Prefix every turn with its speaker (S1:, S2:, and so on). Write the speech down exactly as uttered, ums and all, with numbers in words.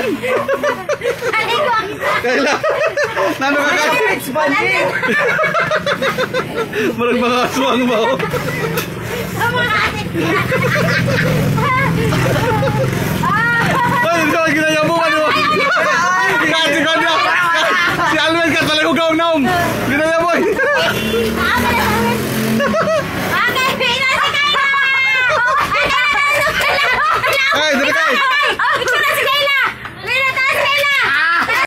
S1: Kaila. Nano ka ka?
S2: Expanding.
S1: Marag mga aswang ba?
S3: Sa mga adik.